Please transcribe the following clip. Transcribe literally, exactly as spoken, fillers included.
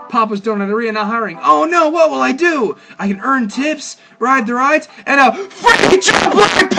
Papa's Donateria not hiring. Oh no, what will I do? I can earn tips, ride the rides, and a free job like